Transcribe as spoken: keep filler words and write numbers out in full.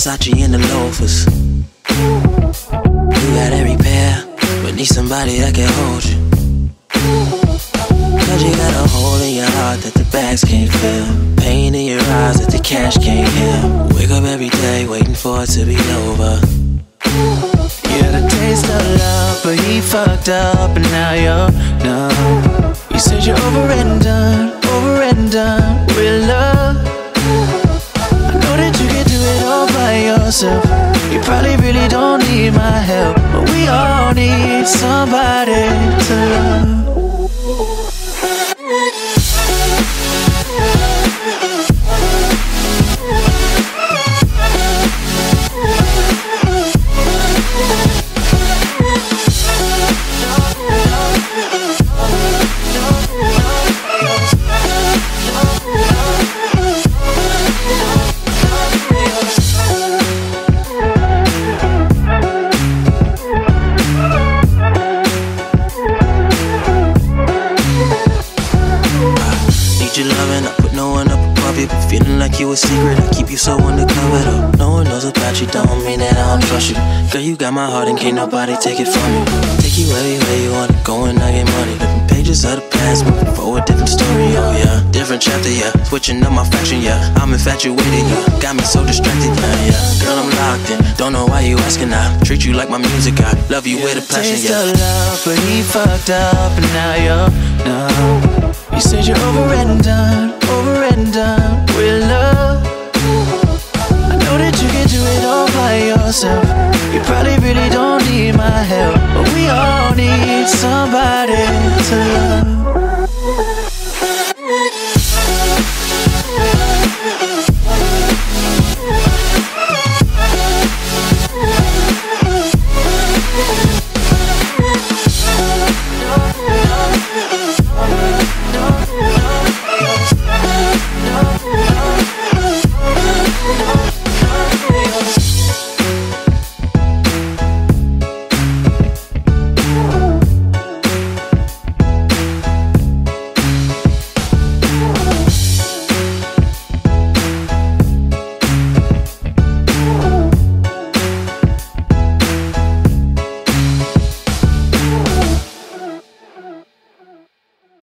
Versace in the loafers. You got every pair, but need somebody that can hold you. Cause you got a hole in your heart that the bags can't fill, pain in your eyes that the cash can't heal. Wake up every day waiting for it to be over. You had a taste of love, but he fucked up and now you're numb. You said you're over and done, over and done with love. I know that you can do it all by yourself. You probably really don't need my help, but we all need somebody to love. Your loving, I put no one up above you, but feeling like you a secret, I keep you so undercover though. No one knows about you, don't mean that I don't trust you. Girl, you got my heart and can't nobody take it from you. Take you everywhere you wanna go and I get money. Different pages of the past, moving forward, different story, oh yeah. Different chapter, yeah, switching up my fashion, yeah. I'm infatuated, you got me so distracted, yeah, yeah. Girl, I'm locked in, don't know why you asking, I treat you like my music, I love you with a passion, yeah. Taste of love, but he fucked up and now you're numb. You said you're over and done, over and done with love. I know that you can do it all by yourself. You probably really don't need my help, but we all need somebody to love.